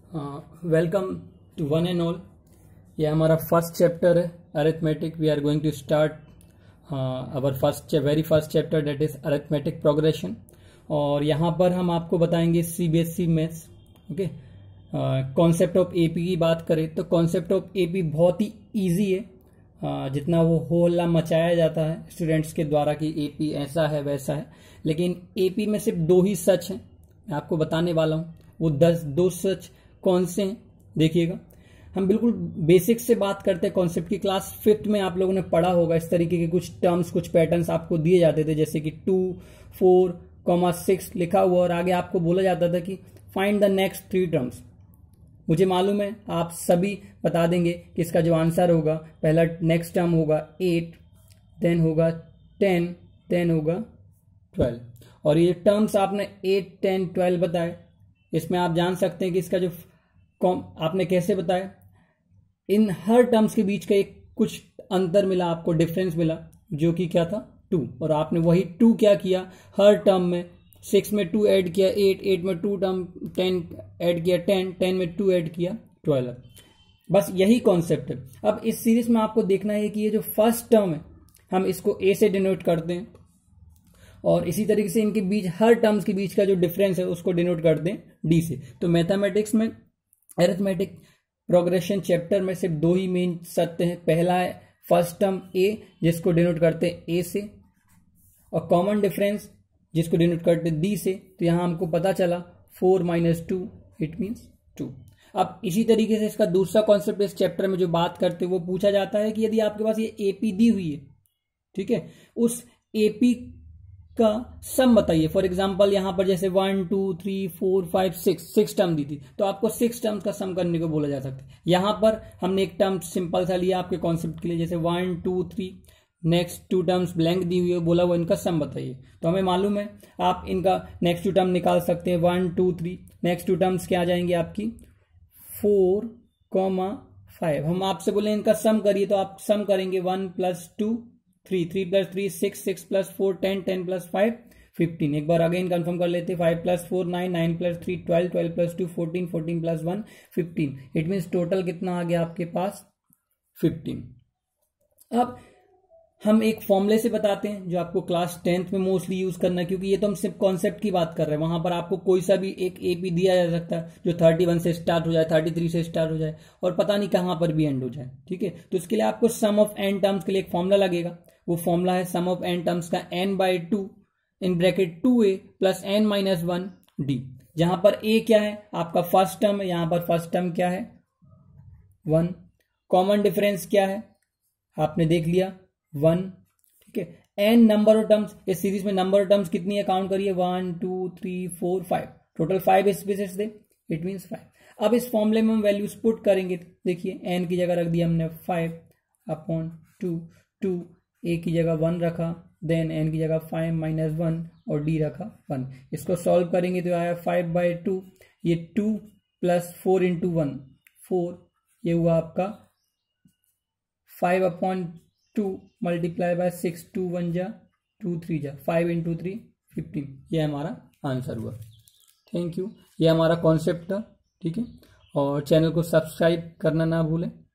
Welcome to one and all. ये हमारा first chapter है arithmetic. We are going to start our very first chapter that is arithmetic progression. और यहाँ पर हम आपको बताएंगे CBSE maths. Okay, concept of AP की बात करें तो कॉन्सेप्ट ऑफ एपी बहुत ही इजी है। जितना वो होल्ला मचाया जाता है स्टूडेंट्स के द्वारा कि एपी ऐसा है वैसा है, लेकिन एपी में सिर्फ दो ही सच हैं। मैं आपको बताने वाला हूँ वो 2 सच कौन से हैं, देखिएगा। हम बिल्कुल बेसिक से बात करते हैं कॉन्सेप्ट की। क्लास 5th में आप लोगों ने पढ़ा होगा इस तरीके के कुछ टर्म्स, कुछ पैटर्न्स आपको दिए जाते थे, जैसे कि 2, 4, 6 लिखा हुआ और आगे आपको बोला जाता था कि फाइंड द नेक्स्ट 3 टर्म्स। मुझे मालूम है आप सभी बता देंगे कि इसका जो आंसर होगा, पहला नेक्स्ट टर्म होगा 8, देन होगा 10, देन होगा 12। और ये टर्म्स आपने 8, 10, 12 बताए। इसमें आप जान सकते हैं कि इसका जो आपने कैसे बताया, इन हर टर्म्स के बीच का एक कुछ अंतर मिला आपको, डिफरेंस मिला, जो कि क्या था 2। और आपने वही 2 क्या किया, हर टर्म में 6 में 2 ऐड किया 8, 8 में 2 टर्म 10 ऐड किया 10, 10 में 2 ऐड किया 12। बस यही कॉन्सेप्ट है। अब इस सीरीज में आपको देखना है कि ये जो फर्स्ट टर्म है हम इसको ए से डिनोट करते हैं, और इसी तरीके से इनके बीच हर टर्म्स के बीच का जो डिफरेंस है उसको डिनोट करते हैं डी से। तो मैथमेटिक्स में अरिथमेटिक प्रोग्रेशन चैप्टर में सिर्फ 2 ही मेन सत्य हैं। पहला है फर्स्ट टर्म ए, जिसको डिनोट करते हैं ए से, और कॉमन डिफरेंस जिसको डिनोट करते हैं डी से। तो यहां हमको पता चला 4 - 2 इट मीन्स 2। अब इसी तरीके से इसका दूसरा कॉन्सेप्ट इस चैप्टर में जो बात करते हैं वो पूछा जाता है कि यदि आपके पास ये एपी दी हुई है, ठीक है, उस एपी का सम बताइए। फॉर एग्जांपल यहां पर जैसे 1, 2, 3, 4, 5, 6 टर्म दी थी, तो आपको 6 टर्म्स का सम करने को बोला जा सकता है। यहां पर हमने एक टर्म सिंपल सा लिया आपके कॉन्सेप्ट के लिए, जैसे 1, 2, 3, नेक्स्ट 2 टर्म्स ब्लैंक दी हुई है, बोला वो इनका सम बताइए। तो हमें मालूम है आप इनका नेक्स्ट 2 टर्म निकाल सकते हैं। 1, 2, 3, नेक्स्ट 2 टर्म्स क्या आ जाएंगे आपकी 4, 5। हम आपसे बोले इनका सम करिए, तो आप सम करेंगे 1 + 2 3, 3 + 3 6, 6 + 4 10, 10 + 5 15। एक बार अगेन कंफर्म कर लेते हैं, 5 + 4 9, 9 + 3 12, 12 + 2 14, 14 + 1 15। इट मीन्स टोटल कितना आ गया आपके पास 15। अब हम एक फॉर्मूले से बताते हैं जो आपको क्लास 10th में मोस्टली यूज करना है, क्योंकि ये तो हम सिर्फ कॉन्सेप्ट की बात कर रहे हैं। वहां पर आपको कोई सा भी एक एपी दिया जा सकता है जो 31 से स्टार्ट हो जाए, 33 से स्टार्ट हो जाए, और पता नहीं कहां पर भी एंड हो जाए, ठीक है। तो इसके लिए आपको सम ऑफ n टर्म्स के लिए एक फॉर्मूला लगेगा। वो फॉर्मूला है सम ऑफ n टर्म्स का n/2 in bracket 2a + n - 1 d। जहां पर a क्या है आपका फर्स्ट टर्म है, यहां पर फर्स्ट टर्म क्या है 1। कॉमन डिफरेंस क्या है आपने देख लिया 1, ठीक है। n नंबर ऑफ टर्म्स, इस सीरीज में नंबर ऑफ टर्म्स कितनी है काउंट करिए, 1, 2, 3, 4, 5, टोटल 5 स्पेसेस थे, इट मीन्स 5। अब इस फॉर्मूले में हम वैल्यूज पुट करेंगे। देखिए n की जगह रख दिया हमने 5/2, 2 a की जगह 1 रखा, देन n की जगह 5 - 1 और d रखा 1। इसको सॉल्व करेंगे तो आया 5/2, ये 2 + 4 × 1 4, ये हुआ आपका 5/2 × 6, 2 1 जा 2 3 जा 5 × 3 15। ये हमारा आंसर हुआ। Thank you. ये हमारा कॉन्सेप्ट था, ठीक है। और चैनल को सब्सक्राइब करना ना भूलें।